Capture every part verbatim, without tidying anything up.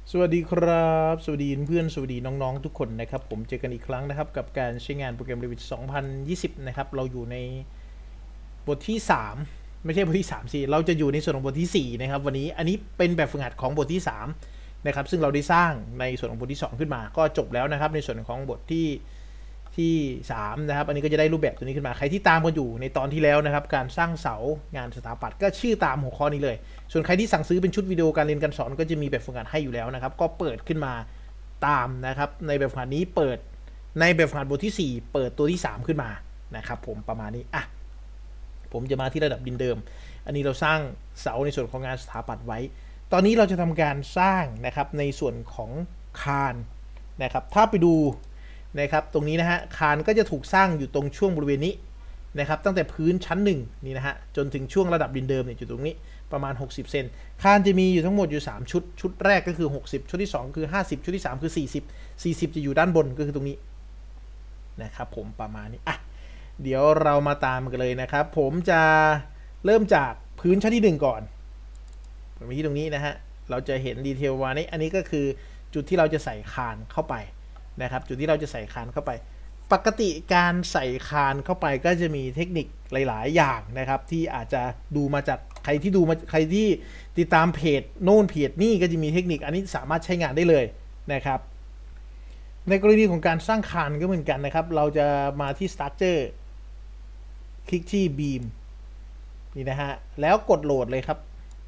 สวัสดีครับสวัสดีเพื่อนสวัสดีน้องๆทุกคนนะครับผมเจอกันอีกครั้งนะครับกับการใช้งานโปรแกรม Revit สองพันยี่สิบนะครับเราอยู่ในบทที่สามไม่ใช่บทที่สามสิเราจะอยู่ในส่วนของบทที่สี่นะครับวันนี้อันนี้เป็นแบบฝึกหัดของบทที่สามนะครับซึ่งเราได้สร้างในส่วนของบทที่สองขึ้นมาก็จบแล้วนะครับในส่วนของบทที่ที่สามนะครับอันนี้ก็จะได้รูปแบบตัวนี้ขึ้นมาใครที่ตามกันอยู่ในตอนที่แล้วนะครับการสร้างเสางานสถาปัตย์ก็ชื่อตามหัวข้อนี้เลยส่วนใครที่สั่งซื้อเป็นชุดวิดีโอการเรียนการสอนก็จะมีแบบฝึกหัดให้อยู่แล้วนะครับก็เปิดขึ้นมาตามนะครับในแบบฝึกหัดนี้เปิดในแบบฝึกหัดบทที่สี่เปิดตัวที่สามขึ้นมานะครับผมประมาณนี้อ่ะผมจะมาที่ระดับดินเดิมอันนี้เราสร้างเสาในส่วนของงานสถาปัตย์ไว้ตอนนี้เราจะทำการสร้างนะครับในส่วนของคานนะครับถ้าไปดูนะครับตรงนี้นะฮะคานก็จะถูกสร้างอยู่ตรงช่วงบริเวณนี้นะครับตั้งแต่พื้นชั้นหนึ่งนี่นะฮะจนถึงช่วงระดับดินเดิมเนี่ยอยู่ตรงนี้ประมาณหกสิบเซนคานจะมีอยู่ทั้งหมดอยู่สามชุดชุดแรกก็คือหกสิบชุดที่สองคือห้าสิบชุดที่สามคือสี่สิบ สี่สิบจะอยู่ด้านบนก็คือตรงนี้นะครับผมประมาณนี้อ่ะเดี๋ยวเรามาตามกันเลยนะครับผมจะเริ่มจากพื้นชั้นที่หนึ่งก่อนไปที่ตรงนี้นะฮะเราจะเห็นดีเทลวันนี้อันนี้ก็คือจุดที่เราจะใส่คานเข้าไปนะครับจุดที่เราจะใส่คานเข้าไปปกติการใส่คานเข้าไปก็จะมีเทคนิคหลายๆอย่างนะครับที่อาจจะดูมาจากใครที่ดูมาใครที่ติดตามเพจโน่นเพจนี่ก็จะมีเทคนิคอันนี้สามารถใช้งานได้เลยนะครับในกรณีของการสร้างคานก็เหมือนกันนะครับเราจะมาที่ structure คลิกที่ beam นี่นะฮะแล้วกดโหลดเลยครับ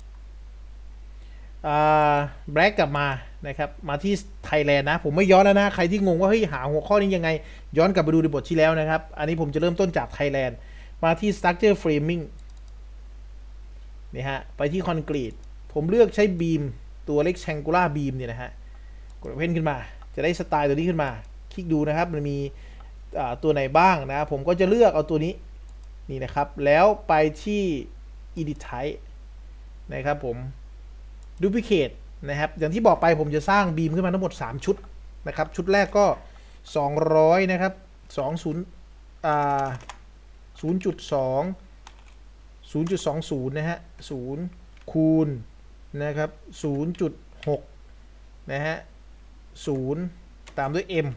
แบล็กกลับมานะครับมาที่ Thailand นะผมไม่ย้อนแล้วนะใครที่งงว่าเฮ้ยหาหัวข้อนี้ยังไงย้อนกลับไปดูในบทที่แล้วนะครับอันนี้ผมจะเริ่มต้นจาก Thailand มาที่ Structure Framing นี่ฮะไปที่คอนกรีตผมเลือกใช้บีมตัว Rectangular Beam เนี่ยนะฮะกดเพนขึ้นมาจะได้สไตล์ตัวนี้ขึ้นมาคลิกดูนะครับมันมีตัวไหนบ้างนะผมก็จะเลือกเอาตัวนี้นี่นะครับแล้วไปที่ Edit Type นะครับผมDuplicate นะครับอย่างที่บอกไปผมจะสร้างบีมขึ้นมาทั้งหมดสามชุดนะครับชุดแรกก็สองร้อยนะครับ20อ่า ศูนย์จุดสอง ศูนย์จุดสองศูนย์ นะฮะศูนย์คูณนะครับ ศูนย์จุดหก นะฮะศูนย์ตามด้วย m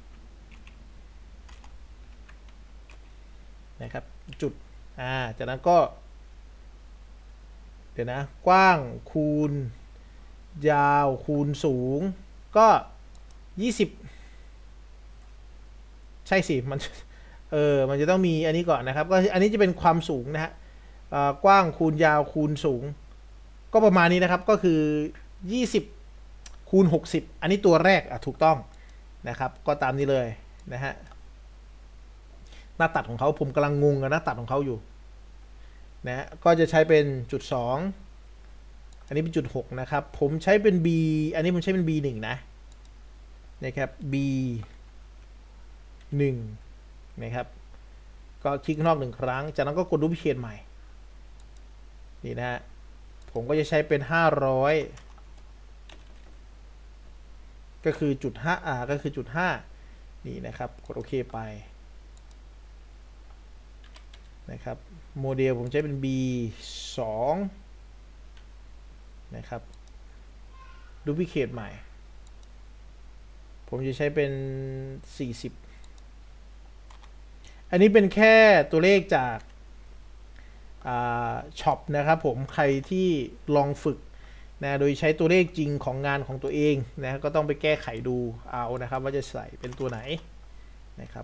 นะครับจุดอ่าจากนั้นก็เดี๋ยวนะกว้างคูณยาวคูณสูงก็ยี่สิบใช่สิมันเออมันจะต้องมีอันนี้ก่อนนะครับก็อันนี้จะเป็นความสูงนะฮะกว้างคูณยาวคูณสูงก็ประมาณนี้นะครับก็คือยี่สิบคูณหกสิบอันนี้ตัวแรกอ่ะถูกต้องนะครับก็ตามนี้เลยนะฮะหน้าตัดของเขาผมกำลังงงกับหน้าตัดของเขาอยู่นะก็จะใช้เป็นจุดสองอันนี้เป็นจุดหกนะครับผมใช้เป็น B อันนี้ผมใช้เป็น บี หนึ่ง นะนะครับ บี หนึ่ง นะครับก็คลิกข้างนอกหนึ่งครั้งจากนั้นก็กดดูพิเคทใหม่นี่นะฮะผมก็จะใช้เป็นห้าร้อยก็คือจุดห้าอ่าก็คือจุดห้านี่นะครับกดโอเคไปนะครับโมเดลผมใช้เป็น บี สอง นะครับดูพิเคทใหม่ผมจะใช้เป็นสี่สิบอันนี้เป็นแค่ตัวเลขจากช็อปนะครับผมใครที่ลองฝึกนะโดยใช้ตัวเลขจริงของงานของตัวเองนะก็ต้องไปแก้ไขดูเอานะครับว่าจะใส่เป็นตัวไหนนะครับ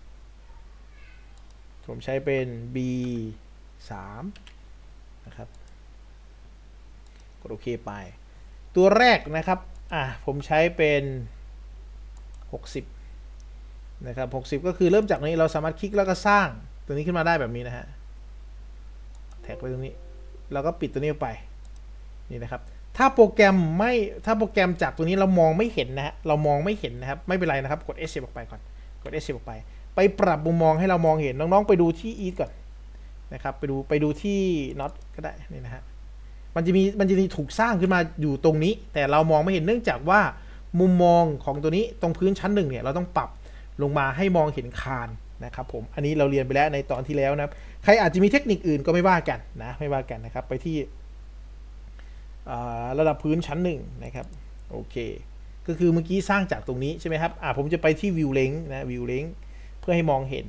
ผมใช้เป็น บี สาม นะครับกดโอเคไปตัวแรกนะครับอ่ะผมใช้เป็นหกสิบนะครับหกสิบก็คือเริ่มจากนี้เราสามารถคลิกแล้วก็สร้างตัวนี้ขึ้นมาได้แบบนี้นะฮะแท็กไปตรงนี้แล้วก็ปิดตัวนี้ไปนี่นะครับถ้าโปรแกรมไม่ถ้าโปรแกรมจากตัวนี้เรามองไม่เห็นนะฮะเรามองไม่เห็นนะครับไม่เป็นไรนะครับกด Escape ออกไปก่อนกด Escape ออกไปไปปรับมุมมองให้เรามองเห็นน้องๆไปดูที่ Eat ก่อนนะครับไปดูไปดูที่ Not ก็ได้นี่นะฮะมันจะมีมันจะมีถูกสร้างขึ้นมาอยู่ตรงนี้แต่เรามองไม่เห็นเนื่องจากว่ามุมมองของตัวนี้ตรงพื้นชั้นหนึ่งเนี่ยเราต้องปรับลงมาให้มองเห็นคานนะครับผมอันนี้เราเรียนไปแล้วในตอนที่แล้วนะครับใครอาจจะมีเทคนิคอื่นก็ไม่ว่ากันนะไม่ว่ากันนะครับไปที่ระดับพื้นชั้นหนึ่งนะครับโอเคก็คือเมื่อกี้สร้างจากตรงนี้ใช่ไหมครับอ่าผมจะไปที่ view length นะ view length เพื่อให้มองเห็น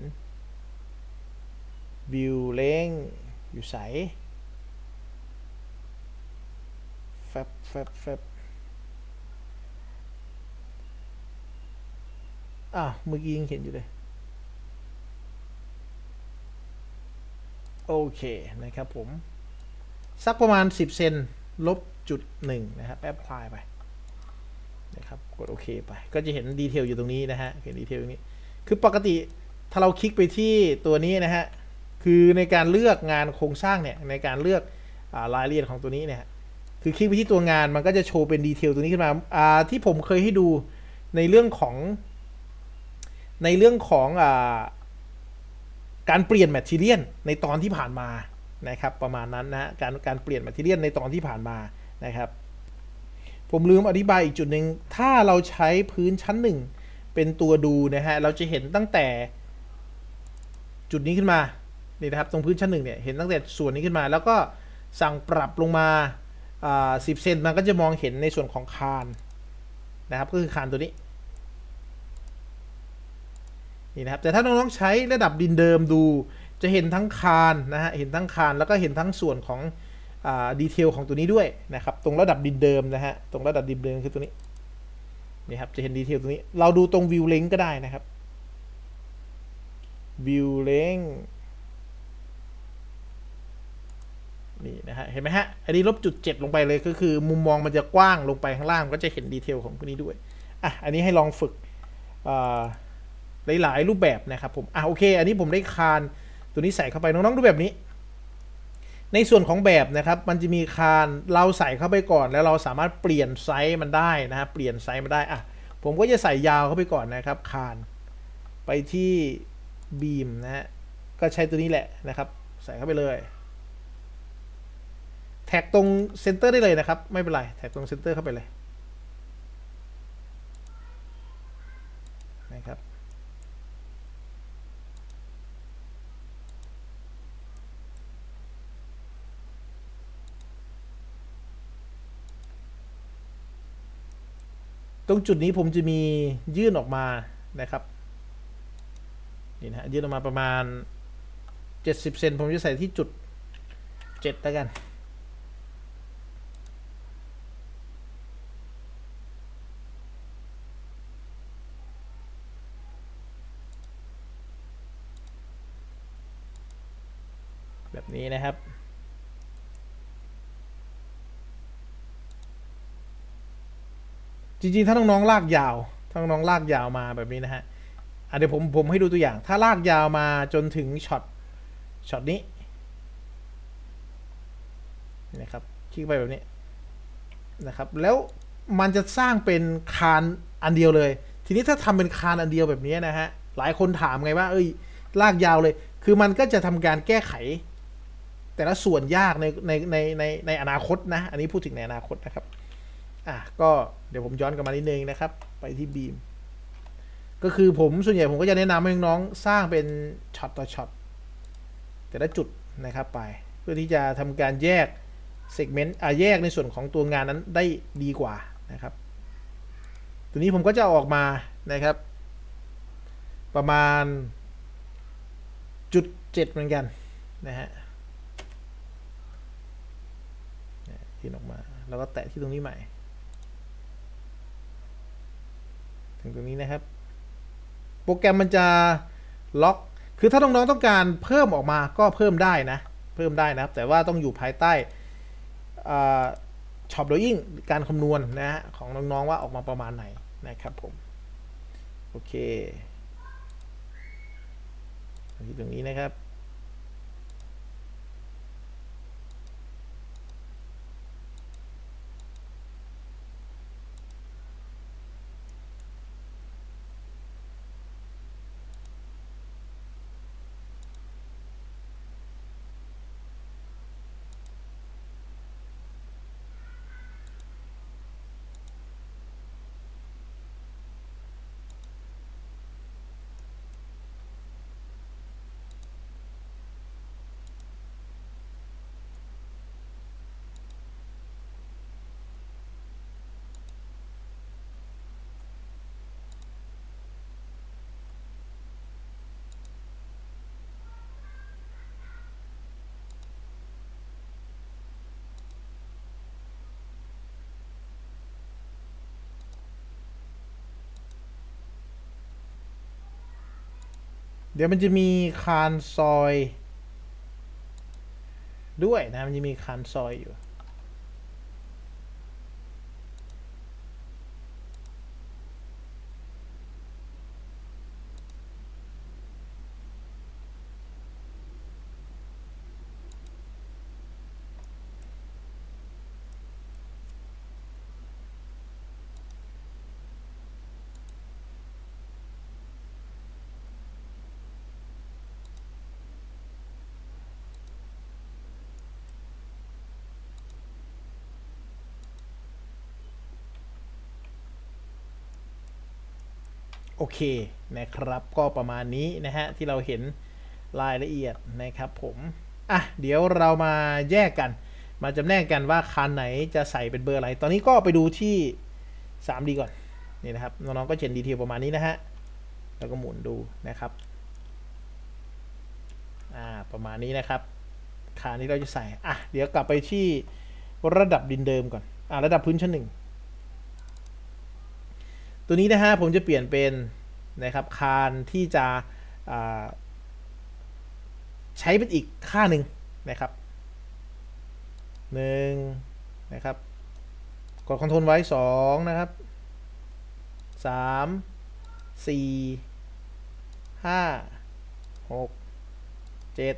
view length อยู่ใสแฟบแฟบแฟบอ่าเมื่อกี้ยังเห็นอยู่เลยโอเคนะครับผมสักประมาณสิบเซนลบจุดหนึ่งนะครับแอปพลายไปนะครับกดโอเคไปก็จะเห็นดีเทลอยู่ตรงนี้นะฮะเห็นดีเทลตรงนี้คือปกติถ้าเราคลิกไปที่ตัวนี้นะฮะคือในการเลือกงานโครงสร้างเนี่ยในการเลือกรายละเอียดของตัวนี้เนี่ยคือคลิกไปที่ตัวงานมันก็จะโชว์เป็นดีเทลตัวนี้ขึ้นมาอ่าที่ผมเคยให้ดูในเรื่องของในเรื่องของอ่าการเปลี่ยนแมทเทียลในตอนที่ผ่านมานะครับประมาณนั้นนะการการเปลี่ยนแมทเทียลในตอนที่ผ่านมานะครับผมลืมอธิบายอีกจุดหนึ่งถ้าเราใช้พื้นชั้นหนึ่งเป็นตัวดูนะฮะเราจะเห็นตั้งแต่จุดนี้ขึ้นมานี่นะครับตรงพื้นชั้นหนึ่งเนี่ยเห็นตั้งแต่ส่วนนี้ขึ้นมาแล้วก็สั่งปรับลงมาสิบเซนมันก็จะมองเห็นในส่วนของคานนะครับก็คือคานตัวนี้นี่นะครับแต่ถ้าน้องๆใช้ระดับดินเดิมดูจะเห็นทั้งคานนะฮะเห็นทั้งคานแล้วก็เห็นทั้งส่วนของดีเทลของตัวนี้ด้วยนะครับตรงระดับดินเดิมนะฮะตรงระดับดินเดิมคือตัวนี้นี่ครับจะเห็นดีเทลตรงนี้เราดูตรง view length ก็ได้นะครับ view length นี่นะฮะเห็นไหมฮะอันนี้ลบจุดเจ็ดลงไปเลยก็คือมุมมองมันจะกว้างลงไปข้างล่างก็จะเห็นดีเทลของตัวนี้ด้วยอ่ะอันนี้ให้ลองฝึกหลายๆรูปแบบนะครับผมอ่ะโอเคอันนี้ผมได้คานตัวนี้ใส่เข้าไปน้องๆดูแบบนี้ในส่วนของแบบนะครับมันจะมีคานเราใส่เข้าไปก่อนแล้วเราสามารถเปลี่ยนไซส์มันได้นะฮะเปลี่ยนไซส์มันได้อ่ะผมก็จะใส่ยาวเข้าไปก่อนนะครับคานไปที่บีมนะฮะก็ใช้ตัวนี้แหละนะครับใส่เข้าไปเลยแท็กตรงเซนเตอร์ได้เลยนะครับไม่เป็นไรแท็กตรงเซนเตอร์เข้าไปเลยนะครับตรงจุดนี้ผมจะมียื่นออกมานะครับนี่นะยื่นออกมาประมาณเจ็ดสิบเซนผมจะใส่ที่จุดเจ็ดแล้วกันแบบนี้นะครับจริงๆถ้าน้องๆลากยาวถ้าน้องๆลากยาวมาแบบนี้นะฮะเดี๋ยวผมผมให้ดูตัวอย่างถ้าลากยาวมาจนถึงช็อตช็อตนี้นะครับคลิกไปแบบนี้นะครับแล้วมันจะสร้างเป็นคานอันเดียวเลยทีนี้ถ้าทำเป็นคานอันเดียวแบบนี้นะฮะหลายคนถามไงว่าเอ้ยลากยาวเลยคือมันก็จะทำการแก้ไขแต่ละส่วนยากในในในในในอนาคตนะอันนี้พูดถึงในอนาคตนะครับอ่ะก็เดี๋ยวผมย้อนกลับมานิดนึงนะครับไปที่บีมก็คือผมส่วนใหญ่ผมก็จะแนะนำให้น้องสร้างเป็นช็อตต่อช็อตแต่ละจุดนะครับไปเพื่อที่จะทำการแยกเซกเมนต์อ่ะแยกในส่วนของตัวงานนั้นได้ดีกว่านะครับตัวนี้ผมก็จะออกมานะครับประมาณจุดเจ็ดเหมือนกันนะฮะที่ออกมาแล้วก็แตะที่ตรงนี้ใหม่ถึงตรงนี้นะครับโปรแกรมมันจะล็อกคือถ้าน้องๆต้องการเพิ่มออกมาก็เพิ่มได้นะเพิ่มได้นะครับแต่ว่าต้องอยู่ภายใต้ช็อปโดยิ่งการคำนวณนะฮะของน้องๆว่าออกมาประมาณไหนนะครับผมโอเคที่ตรงนี้นะครับเดี๋ยวมันจะมีคานซอยด้วยนะมันจะมีคานซอยอยู่โอเคนะครับก็ประมาณนี้นะฮะที่เราเห็นรายละเอียดนะครับผมอ่ะเดี๋ยวเรามาแยกกันมาจำแนกกันว่าคานไหนจะใส่เป็นเบอร์อะไรตอนนี้ก็ไปดูที่ ทรี ดี ก่อนนี่นะครับน้องๆก็เห็นดีเทลประมาณนี้นะฮะแล้วก็หมุนดูนะครับอ่าประมาณนี้นะครับคานนี้เราจะใส่อ่ะเดี๋ยวกลับไปที่ระดับดินเดิมก่อนอ่าระดับพื้นชั้นหนึ่งตัวนี้นะฮะผมจะเปลี่ยนเป็นนะครับคานที่จะใช้เป็นอีกค่าหนึ่งนะครับหนึ่งนะครับกดคอนโทรลไว้สองนะครับสามสี่ห้าหกเจ็ด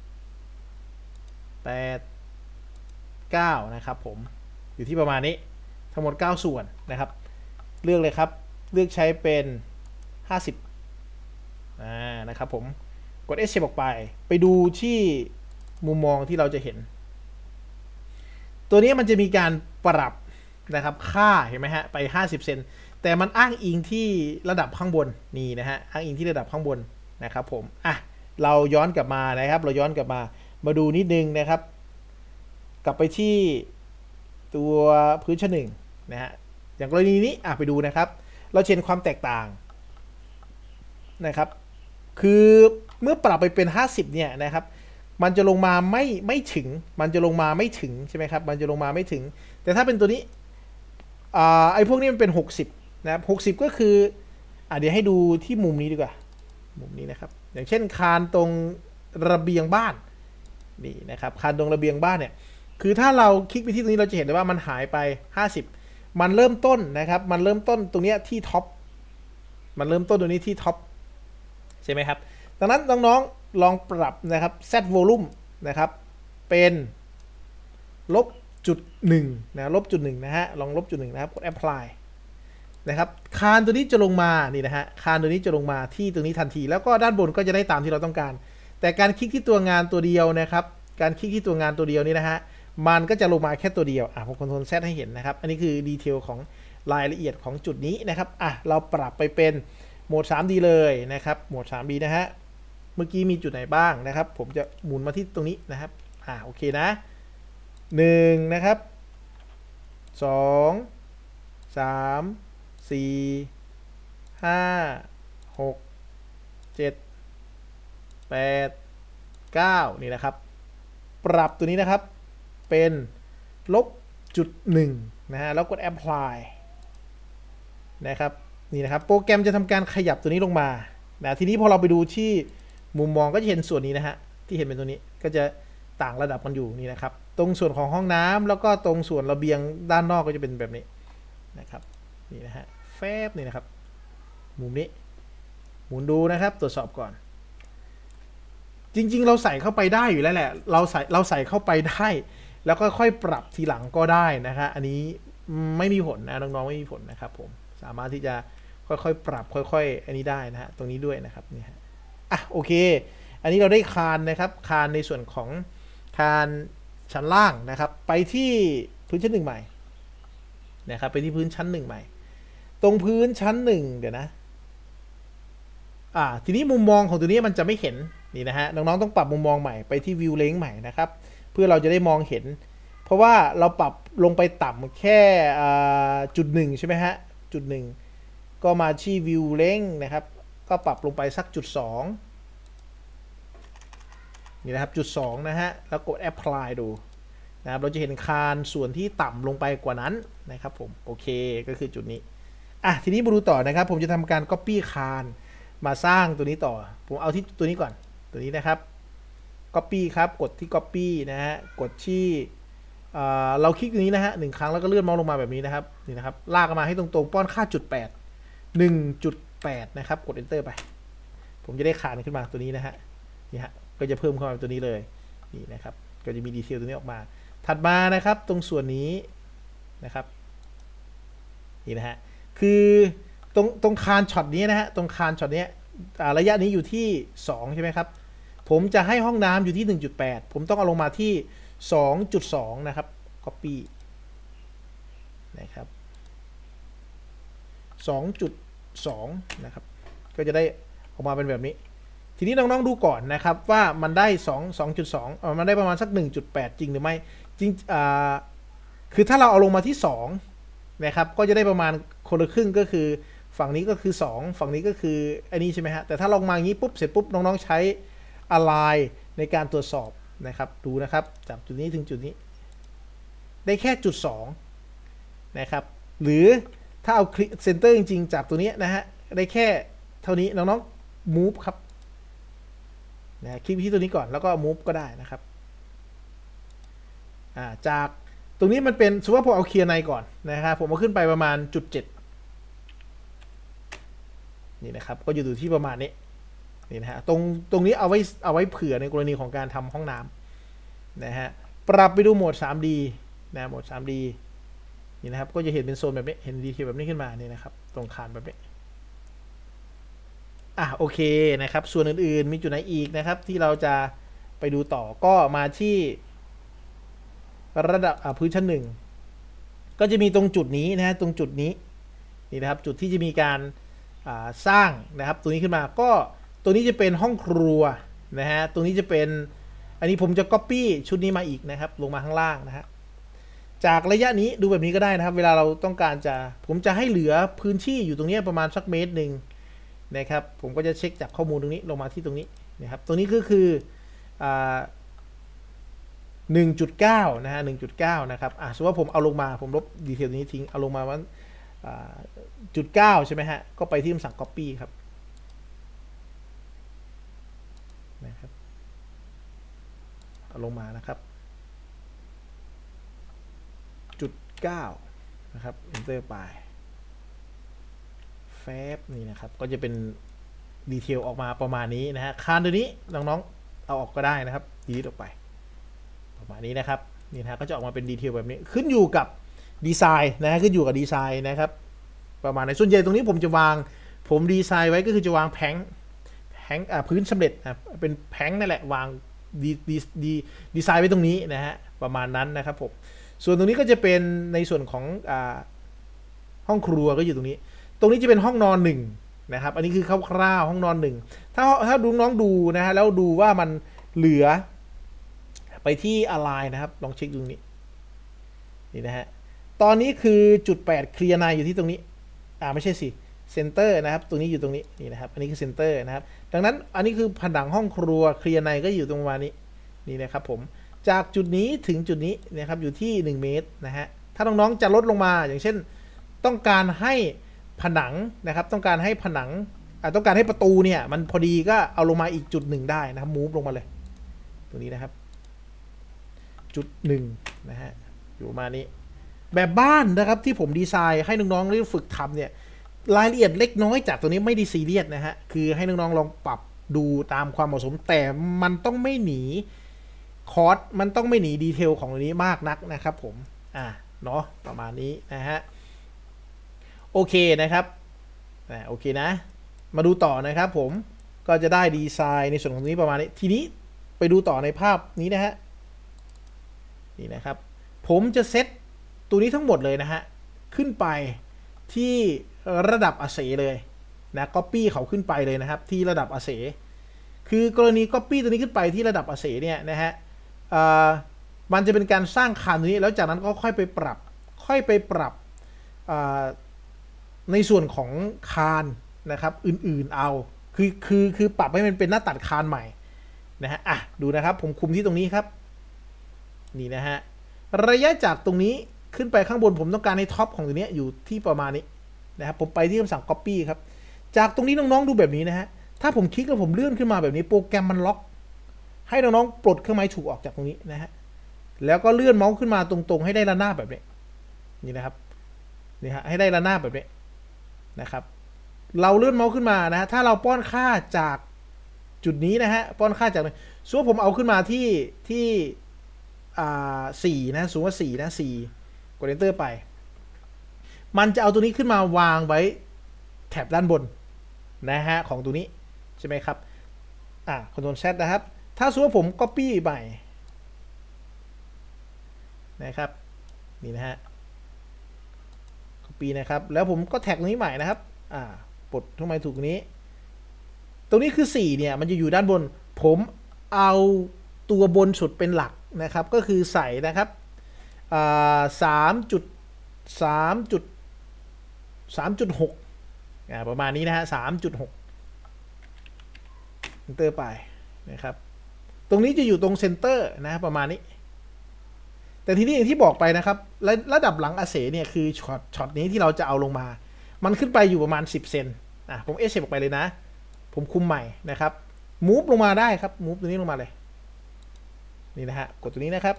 แปดเก้านะครับผมอยู่ที่ประมาณนี้ทั้งหมดเก้าส่วนนะครับเลือกเลยครับเลือกใช้เป็นห้าสิบอ่านะครับผมกด Escape ออกไปไปดูที่มุมมองที่เราจะเห็นตัวนี้มันจะมีการปรับนะครับค่าเห็นไหมฮะไปห้าสิบเซนแต่มันอ้างอิงที่ระดับข้างบนนี่นะฮะอ้างอิงที่ระดับข้างบนนะครับผมอ่ะเราย้อนกลับมานะครับเราย้อนกลับมามาดูนิดนึงนะครับกลับไปที่ตัวพื้นชั้นหนึ่งนะฮะอย่างกรณีนี้อ่ะไปดูนะครับเราเห็นความแตกต่างนะครับคือเมื่อปรับไปเป็นห้าสิบเนี่ยนะครับมันจะลงมาไม่ไม่ถึงมันจะลงมาไม่ถึงใช่ไหมครับมันจะลงมาไม่ถึงแต่ถ้าเป็นตัวนี้อ่าไอ้พวกนี้มันเป็นหกสิบนะครับหกสิบก็คืออ่ะเดี๋ยวให้ดูที่มุมนี้ดีกว่ามุมนี้นะครับอย่างเช่นคานตรงระเบียงบ้านนี่นะครับคานตรงระเบียงบ้านเนี่ยคือถ้าเราคลิกไปที่ตรงนี้เราจะเห็นได้ว่ามันหายไปห้าสิบมันเริ่มต้นนะครับมันเริ่มต้นตรงนี้ที่ท็อปมันเริ่มต้นตรงนี้ที่ท็อปใช่ไหมครับดังนั้นน้องๆลองปรับนะครับ set volume นะครับเป็นลบจุดหนึ่งนะลบจุดหนึ่งนะฮะลองลบจุดหนึ่งนะครับกด apply นะครับคานตัวนี้จะลงมานี่นะฮะคานตัวนี้จะลงมาที่ตรงนี้ทันทีแล้วก็ด้านบนก็จะได้ตามที่เราต้องการแต่การคลิกที่ตัวงานตัวเดียวนะครับการคลิกที่ตัวงานตัวเดียวนี่นะฮะมันก็จะลงมาแค่ตัวเดียวอ่ะผมคอนโทรล Z ให้เห็นนะครับอันนี้คือดีเทลของรายละเอียดของจุดนี้นะครับอ่ะเราปรับไปเป็นโหมด ทรี ดี เลยนะครับโหมด ทรี ดี นะฮะเมื่อกี้มีจุดไหนบ้างนะครับผมจะหมุนมาที่ตรงนี้นะครับอ่าโอเคนะหนึ่งนะครับสองสามสี่ห้าหกเจ็ดแปดเก้านี่นะครับปรับตัวนี้นะครับเป็นลบจุดหนึ่งนะฮะแล้วกด apply นะครับนี่นะครับโปรแกรมจะทำการขยับตัวนี้ลงมานะทีนี้พอเราไปดูที่มุมมองก็จะเห็นส่วนนี้นะฮะที่เห็นเป็นตัวนี้ก็จะต่างระดับกันอยู่นี่นะครับตรงส่วนของห้องน้ำแล้วก็ตรงส่วนระเบียงด้านนอกก็จะเป็นแบบนี้นะครับนี่นะฮะแฟบนี่นะครับมุมนี้หมุนดูนะครับตรวจสอบก่อนจริงๆเราใส่เข้าไปได้อยู่แล้วแหละเราใส่เราใส่เข้าไปได้แล้วก็ค่อยปรับทีหลังก็ได้นะครับอันนี้ไม่มีผลนะน้องๆไม่มีผลนะครับผมสามารถที่จะค่อยๆปรับค่อยๆอันนี้ได้นะฮะตรงนี้ด้วยนะครับนี่ฮะอ่ะโอเคอันนี้เราได้คานนะครับคานในส่วนของคานชั้นล่างนะครับไปที่พื้นชั้นหนึ่งใหม่นะครับไปที่พื้นชั้นหนึ่งใหม่ตรงพื้นชั้นหนึ่งเดี๋ยวนะอ่าทีนี้มุมมองของตัวนี้มันจะไม่เห็นนี่นะฮะน้องๆต้องปรับมุมมองใหม่ไปที่วิวเลนส์ใหม่นะครับเพื่อเราจะได้มองเห็นเพราะว่าเราปรับลงไปต่ำแค่จุดหนึ่งใช่ไหมฮะจุดหนึ่งก็มาที่วิวเลนส์นะครับก็ปรับลงไปสักจุดสองนี่นะครับจุดสองนะฮะแล้วกด apply ดูนะครับเราจะเห็นคานส่วนที่ต่ำลงไปกว่านั้นนะครับผมโอเคก็คือจุดนี้อ่ะทีนี้มาดูต่อนะครับผมจะทำการ copy คานมาสร้างตัวนี้ต่อผมเอาที่ตัวนี้ก่อนตัวนี้นะครับ Copy ครับกดที่ Copy นะฮะกดที่เราคลิกตรงนี้นะฮะหนึ่งครั้งแล้วก็เลื่อนเมาส์ลงมาแบบนี้นะครับนี่นะครับลากมาให้ตรงๆป้อนค่าจุดแปด หนึ่งจุดแปดนะครับกด Enter ไปผมจะได้ขานขึ้นมาตัวนี้นะฮะนี่ฮะก็จะเพิ่มเข้ามาตัวนี้เลยนี่นะครับก็จะมีดีเทลตัวนี้ออกมาถัดมานะครับตรงส่วนนี้นะครับนี่นะฮะคือตรงตรงคานช็อตนี้นะฮะตรงคานช็อตนี้ระยะนี้อยู่ที่สองใช่ไหมครับผมจะให้ห้องน้ำอยู่ที่ หนึ่งจุดแปด ผมต้องเอาลงมาที่ สองจุดสอง นะครับ Copy นะครับ สองจุดสอง นะครับก็จะได้ออกมาเป็นแบบนี้ทีนี้น้องๆดูก่อนนะครับว่ามันได้สอง สองจุดสอง เอ่อมันได้ประมาณสัก หนึ่งจุดแปด จริงหรือไม่จริงอ่าคือถ้าเราเอาลงมาที่สองนะครับก็จะได้ประมาณคนละครึ่งก็คือฝั่งนี้ก็คือสองฝั่งนี้ก็คืออันนี้ใช่ไหมฮะแต่ถ้าลงมาอย่างนี้ปุ๊บเสร็จปุ๊บน้องๆใช้ align ในการตรวจสอบนะครับดูนะครับจากจุดนี้ถึงจุดนี้ได้แค่จุดสองนะครับหรือถ้าเอาเซนเตอร์จริงๆจากตัวนี้นะฮะได้แค่เท่านี้น้องๆ move ครับนะคลิกที่ตัวนี้ก่อนแล้วก็ move ก็ได้นะครับอ่าจากตรงนี้มันเป็นสมมติว่าผมเอาเคลียร์ในก่อนนะครับผมเอาขึ้นไปประมาณจุดเจ็ดนี่นะครับก็อยู่ที่ประมาณนี้นี่นะฮะตรงตรงนี้เอาไว้เอาไว้เผื่อในกรณีของการทำห้องน้ำนะฮะปรับไปดูโหมด ทรี ดี นะโหมด ทรี ดี นี่นะครับก็จะเห็นเป็นโซนแบบนี้เห็นดีเทลแบบนี้ขึ้นมานี่นะครับตรงคานแบบนี้อ่ะโอเคนะครับส่วนอื่นๆมีจุดไหนอีกนะครับที่เราจะไปดูต่อก็มาที่ระดับพื้นชั้นหนึ่งก็จะมีตรงจุดนี้นะฮะตรงจุดนี้นี่นะครับจุดที่จะมีการสร้างนะครับตัวนี้ขึ้นมาก็ตัวนี้จะเป็นห้องครัวนะฮะตรงนี้จะเป็นอันนี้ผมจะ Copy ชุดนี้มาอีกนะครับลงมาข้างล่างนะฮะจากระยะนี้ดูแบบนี้ก็ได้นะครับเวลาเราต้องการจะผมจะให้เหลือพื้นที่อยู่ตรงนี้ประมาณสักเมตรหนึ่งนะครับผมก็จะเช็คจากข้อมูลตรงนี้ลงมาที่ตรงนี้นะครับตรงนี้ก็คือหนึ่งจุดเก้า นะฮะ หนึ่งจุดเก้า นะครับอ่ะสมมติว่าผมเอาลงมาผมลบดีเทลนี้ทิ้งเอาลงมาว่าจุดเก้าใช่ไหมฮะก็ไปที่คำสั่ง Copy ครับนะครับเอาลงมานะครับจุดเก้านะครับ Enter ไปแฟบนี่นะครับก็จะเป็นดีเทลออกมาประมาณนี้นะฮะคานตัวนี้น้องๆเอาออกก็ได้นะครับดีดออกไปประมาณนี้นะครับนี่นะก็จะออกมาเป็นดีเทลแบบนี้ขึ้นอยู่กับดีไซน์นะขึ้นอยู่กับดีไซน์นะครับประมาณในส่วนใหญ่ตรงนี้ผมจะวางผมดีไซน์ไว้ก็คือจะวางแผงแผงพื้นสำเร็จนะเป็นแผงนั่นแหละวางดีดีดีดีไซน์ไว้ตรงนี้นะฮะประมาณนั้นนะครับผมส่วนตรงนี้ก็จะเป็นในส่วนของอ่าห้องครัวก็อยู่ตรงนี้ตรงนี้จะเป็นห้องนอนหนึ่งนะครับอันนี้คือคร่าวๆห้องนอนหนึ่งถ้าถ้าดูน้องดูนะฮะแล้วดูว่ามันเหลือไปที่อะไรนะครับลองเช็คดูนี้นี่นะฮะตอนนี้คือจุดแปดเคลียร์ในอยู่ที่ตรงนี้อ่าไม่ใช่สิเซนเตอร์นะครับตรงนี้อยู่ตรงนี้นี่นะครับอันนี้คือเซนเตอร์นะครับดังนั้นอันนี้คือผนังห้องครัวเคลียร์ในก็อยู่ตรงประมาณนี้นี่นะครับผมจากจุดนี้ถึงจุดนี้นะครับอยู่ที่หนึ่งเมตรนะฮะถ้าน้องๆจะลดลงมาอย่างเช่นต้องการให้ผนังนะครับต้องการให้ผนังต้องการให้ประตูเนี่ยมันพอดีก็เอาลงมาอีกจุดหนึ่งได้นะครับมูฟลงมาเลยตรงนี้นะครับจุดหนึ่งนะฮะอยู่มานี้แบบบ้านนะครับที่ผมดีไซน์ให้น้องๆได้ฝึกทำเนี่ยรายละเอียดเล็กน้อยจากตัวนี้ไม่ได้ซีเรียสนะฮะคือให้น้องๆลองปรับดูตามความเหมาะสมแต่มันต้องไม่หนีคอร์สมันต้องไม่หนีดีเทลของตัวนี้มากนักนะครับผมอ่าเนาะประมาณนี้นะฮะโอเคนะครับโอเคนะมาดูต่อนะครับผมก็จะได้ดีไซน์ในส่วนของนี้ประมาณนี้ทีนี้ไปดูต่อในภาพนี้นะฮะนี่นะครับผมจะเซตตัวนี้ทั้งหมดเลยนะฮะขึ้นไปที่ระดับอาเซเลยนะ Copy เขาขึ้นไปเลยนะครับที่ระดับอาเซคือกรณี Copy ตัวนี้ขึ้นไปที่ระดับอาเซเนี่ยนะฮะมันจะเป็นการสร้างคานตัวนี้แล้วจากนั้นก็ค่อยไปปรับค่อยไปปรับในส่วนของคานนะครับอื่นๆเอาคือคือคือปรับให้มันเป็นหน้าตัดคานใหม่นะฮะอ่ะดูนะครับผมคุมที่ตรงนี้ครับนี่นะฮะระยะจากตรงนี้ขึ้นไปข้างบนผมต้องการให้ท็อปของตัวนี้อยู่ที่ประมาณนี้นะครับผมไปที่คำสั่ง Copy ครับจากตรงนี้น้องๆดูแบบนี้นะฮะถ้าผมคลิกแล้วผมเลื่อนขึ้นมาแบบนี้โปรแกรมมันล็อกให้น้องๆปลดเครื่องหมายถูกออกจากตรงนี้นะฮะแล้วก็เลื่อนเมาส์ขึ้นมาตรงๆให้ได้ระนาบแบบนี้นี่นะครับนี่ฮะให้ได้ระนาบแบบนี้นะครับเราเลื่อนเมาส์ขึ้นมานะฮะถ้าเราป้อนค่าจากจุดนี้นะฮะป้อนค่าจากสมมติผมเอาขึ้นมาที่ที่อ่าสี่นะสมมติว่าสี่นะสี่กด enter ไปมันจะเอาตัวนี้ขึ้นมาวางไว้แถบด้านบนนะฮะของตัวนี้ใช่ไหมครับอ่า Ctrl Z นะครับถ้าสมมติว่าผม copy ใหม่นะครับนี่นะฮะ copy นะครับแล้วผมก็แท็กตรงนี้ใหม่นะครับอ่าปลดทำไมถูกนี้ตรงนี้คือสี่เนี่ยมันจะอยู่ด้านบนผมเอาตัวบนสุดเป็นหลักนะครับก็คือใส่นะครับอ่าสามจุดสามจุดสามจุดหกอ่าประมาณนี้นะฮะสามจุดหกเซนเตอร์ไปนะครับตรงนี้จะอยู่ตรงเซนเตอร์นะประมาณนี้แต่ทีนี้อย่างที่บอกไปนะครับระดับหลังอาเสเนี่ยคือช็อตช็อตนี้ที่เราจะเอาลงมามันขึ้นไปอยู่ประมาณสิบเซนอ่ะผมเอชเอฟออกไปเลยนะผมคุมใหม่นะครับมูฟลงมาได้ครับมูฟตัวนี้ลงมาเลยนี่นะฮะกดตัวนี้นะครับ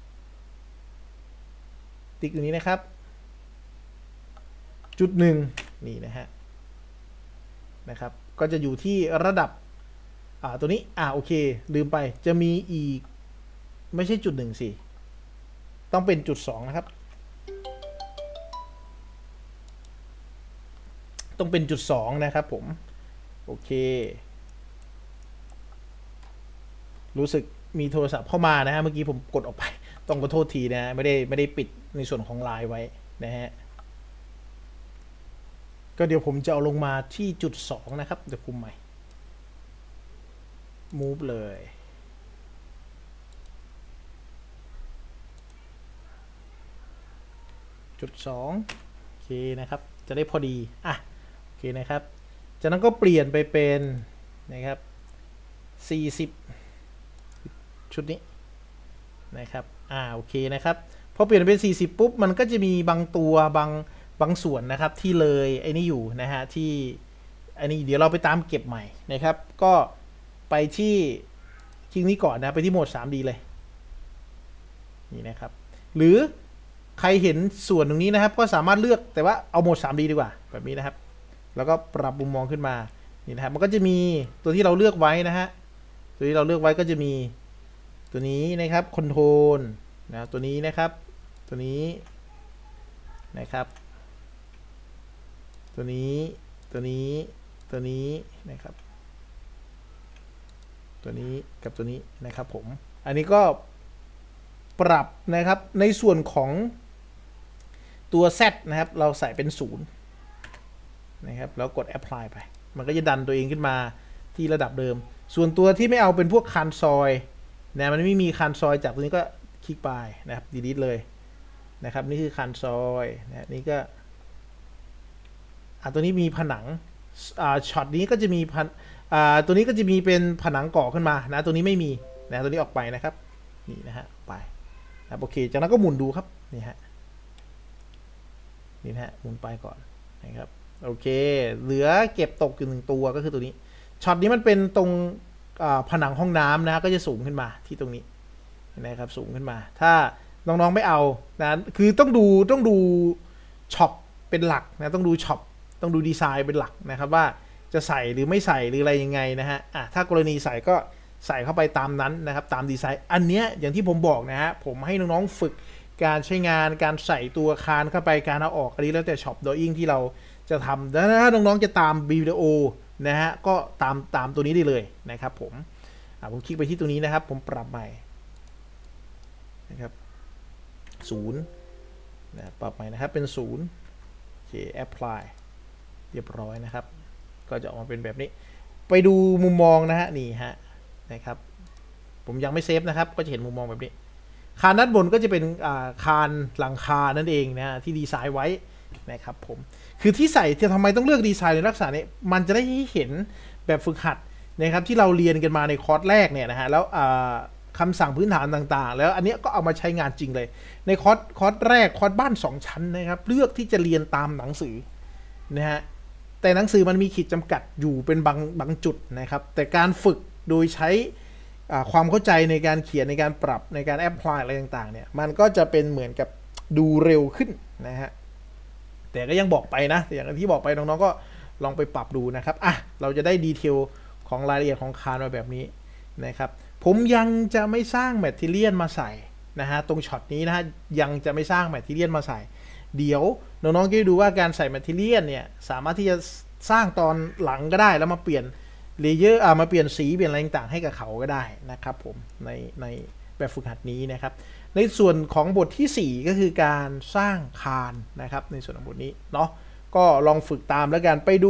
ติ๊กตัวนี้นะครับจุดหนึ่งนี่นะฮะนะครับก็จะอยู่ที่ระดับอ่าตัวนี้อ่าโอเคลืมไปจะมีอีกไม่ใช่จุดหนึ่งสิต้องเป็นจุดสองนะครับต้องเป็นจุดสองนะครับผมโอเครู้สึกมีโทรศัพท์เข้ามานะฮะเมื่อกี้ผมกดออกไปต้องขอโทษทีนะไม่ได้ไม่ได้ปิดในส่วนของไลน์ไว้นะฮะก็เดี๋ยวผมจะเอาลงมาที่จุดสองนะครับเดี๋ยวคุมใหม่ move เลยจุดสองโอเคนะครับจะได้พอดีอ่ะโอเคนะครับจากนั้นก็เปลี่ยนไปเป็นนะครับสี่สิบชุดนี้นะครับอ่าโอเคนะครับพอเปลี่ยนเป็นสี่สิบปุ๊บมันก็จะมีบางตัวบางบางส่วนนะครับที่เลยไอ้นี่อยู่นะฮะที่อันนี้เดี๋ยวเราไปตามเก็บใหม่นะครับก็ไปที่คลิกนี้ก่อนนะไปที่โหมด ทรี ดี เลยนี่นะครับหรือใครเห็นส่วนตรงนี้นะครับก็สามารถเลือกแต่ว่าเอาโหมด ทรี ดี ดีกว่าแบบนี้นะครับแล้วก็ปรับมุมมองขึ้นมานี่นะครับมันก็จะมีตัวที่เราเลือกไว้นะฮะตัวที่เราเลือกไว้ก็จะมีตัวนี้นะครับคอนโทรลนะตัวนี้นะครับตัวนี้นะครับตัวนี้ตัวนี้ตัวนี้นะครับตัวนี้กับตัวนี้นะครับผมอันนี้ก็ปรับนะครับในส่วนของตัว Z นะครับเราใส่เป็นศูนย์นะครับแล้วกด apply ไปมันก็จะดันตัวเองขึ้นมาที่ระดับเดิมส่วนตัวที่ไม่เอาเป็นพวกคานซอยนะมันไม่มีคานซอยจากตัวนี้ก็คลิกไปนะครับ delete เลยนะครับนี่คือคานซอยนะนี่ก็อ่าตัวนี้มีผนังอ่าช็อตนี้ก็จะมีผนอ่าตัวนี้ก็จะมีเป็นผนังก่อขึ้นมานะตัวนี้ไม่มีนะตัวนี้ออกไปนะครับนี่นะฮะไปนะโอเคจากนั้นก็หมุนดูครับนี่ฮะนี่นะฮะหมุนไปก่อนนะครับโอเคเหลือเก็บตกอยู่หนึ่งตัวก็คือตัวนี้ช็อตนี้มันเป็นตรงผนังห้องน้ำนะก็จะสูงขึ้นมาที่ตรงนี้นะครับสูงขึ้นมาถ้าน้องๆไม่เอานะคือต้องดูต้องดูช็อปเป็นหลักนะต้องดูช็อปต้องดูดีไซน์เป็นหลักนะครับว่าจะใส่หรือไม่ใส่หรืออะไรยังไงนะฮะอ่ะถ้ากรณีใส่ก็ใส่เข้าไปตามนั้นนะครับตามดีไซน์อันเนี้ยอย่างที่ผมบอกนะฮะผมให้น้องๆฝึกการใช้งานการใส่ตัวคานเข้าไปการเอาออกอันนี้แล้วแต่ช็อปดออิ่งที่เราจะทำแล้วถ้าน้องๆจะตามวิดีโอนะฮะก็ตามตามตัวนี้ได้เลยนะครับผมผมคลิกไปที่ตัวนี้นะครับผมปรับใหม่นะครับศูนย์นะปรับใหม่นะครับเป็นศูนย์โอเค apply เรียบร้อยนะครับก็จะออกมาเป็นแบบนี้ไปดูมุมมองนะฮะนี่ฮะนะครับผมยังไม่เซฟนะครับก็จะเห็นมุมมองแบบนี้คานด้านบนก็จะเป็นคานหลังคานั่นเองนะที่ดีไซน์ไว้นะครับผมคือที่ใส่จะทำไมต้องเลือกดีไซน์ในลักษณะนี้มันจะได้เห็นแบบฝึกหัดนะครับที่เราเรียนกันมาในคอร์สแรกเนี่ยนะฮะแล้วคำสั่งพื้นฐานต่างๆแล้วอันนี้ก็เอามาใช้งานจริงเลยในคอร์สคอร์สแรกคอร์สบ้านสองชั้นนะครับเลือกที่จะเรียนตามหนังสือนะฮะแต่หนังสือมันมีขีดจำกัดอยู่เป็นบางบางจุดนะครับแต่การฝึกโดยใช้ความเข้าใจในการเขียนในการปรับในการแอพพลายอะไรต่างๆเนี่ยมันก็จะเป็นเหมือนกับดูเร็วขึ้นนะฮะแต่ก็ยังบอกไปนะอย่างที่บอกไปน้องๆก็ลองไปปรับดูนะครับอ่ะเราจะได้ดีเทลของรายละเอียดของคานมาแบบนี้นะครับผมยังจะไม่สร้างแมททีเรียลมาใส่นะฮะตรงช็อตนี้นะฮะยังจะไม่สร้างแมททีเรียลมาใส่เดี๋ยวน้องๆก็ดูว่าการใส่แมททีเรียลเนี่ยสามารถที่จะสร้างตอนหลังก็ได้แล้วมาเปลี่ยนเลเยอร์อ่ามาเปลี่ยนสีเปลี่ยนอะไรต่างๆให้กับเขาก็ได้นะครับผมในในแบบฝึกหัดนี้นะครับในส่วนของบทที่สี่ก็คือการสร้างคานนะครับในส่วนของบทนี้เนาะก็ลองฝึกตามแล้วกันไปดู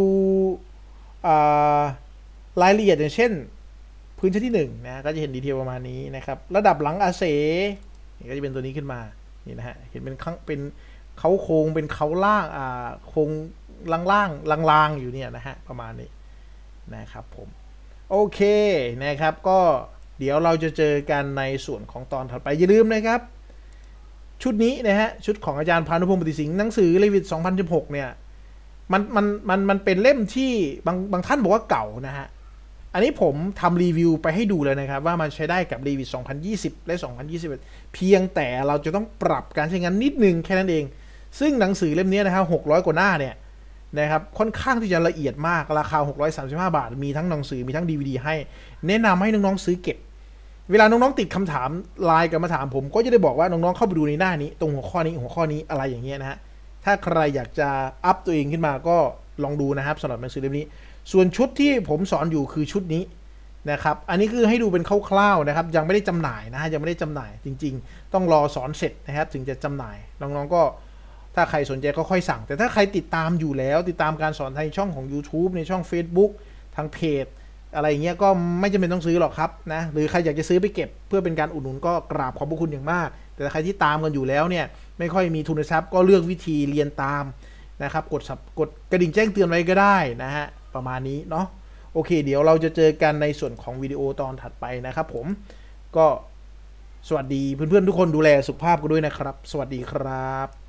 รายละเอียดอย่างเช่นพื้นชั้นที่หนึ่งนะก็จะเห็นดีเทลประมาณนี้นะครับระดับหลังอาเสนี่ก็จะเป็นตัวนี้ขึ้นมานี่นะฮะเห็นเป็นข้างเป็นเขาโค้งเป็นเขาล่างอ่าโค้งล่างๆลางๆอยู่เนี่ยนะฮะประมาณนี้นะครับผมโอเคนะครับก็เดี๋ยวเราจะเจอกันในส่วนของตอนถัดไปอย่าลืมนะครับชุดนี้นะฮะชุดของอาจารย์พานุพงศ์ปฏิสิงห์หนังสือ Revit สองพันสิบหกเนี่ยมันมันมันมันเป็นเล่มที่บางบางท่านบอกว่าเก่านะฮะอันนี้ผมทำรีวิวไปให้ดูเลยนะครับว่ามันใช้ได้กับ Revit สองพันยี่สิบและสองพันยี่สิบเอ็ดเพียงแต่เราจะต้องปรับการใช้งานนิดนึงแค่นั้นเองซึ่งหนังสือเล่มนี้นะครับหกร้อยกว่าหน้าเนี่ยนะครับค่อนข้างที่จะละเอียดมากราคาหกร้อยสามสิบห้าบาทมีทั้งหนังสือมีทั้ง ดี วี ดี ให้แนะนำให้น้องๆซื้อเก็บเวลาน้องๆติดคำถามไลน์กันมาถามผมก็จะได้บอกว่าน้องๆเข้าไปดูในหน้านี้ตรงหัวข้อนี้หัวข้อนี้อะไรอย่างเงี้ยนะฮะถ้าใครอยากจะอัพตัวเองขึ้นมาก็ลองดูนะครับสำหรับหนังสือเล่มนี้ส่วนชุดที่ผมสอนอยู่คือชุดนี้นะครับอันนี้คือให้ดูเป็นคร่าวๆนะครับยังไม่ได้จำหน่ายนะฮะยังไม่ได้จำหน่ายจริงๆต้องรอสอนเสร็จนะครับถึงจะจำหน่ายน้องๆก็ถ้าใครสนใจก็ค่อยสั่งแต่ถ้าใครติดตามอยู่แล้วติดตามการสอนในช่องของ YouTube ในช่อง Facebook ทางเพจอะไรอย่างเงี้ยก็ไม่จำเป็นต้องซื้อหรอกครับนะหรือใครอยากจะซื้อไปเก็บเพื่อเป็นการอุดหนุนก็กราบขอบพระคุณอย่างมากแต่ใครที่ตามกันอยู่แล้วเนี่ยไม่ค่อยมีทุนทรัพย์ก็เลือกวิธีเรียนตามนะครับกดกดกระดิ่งแจ้งเตือนไว้ก็ได้นะฮะประมาณนี้เนาะโอเคเดี๋ยวเราจะเจอกันในส่วนของวิดีโอตอนถัดไปนะครับผมก็สวัสดีเพื่อนๆทุกคนดูแลสุขภาพกันด้วยนะครับสวัสดีครับ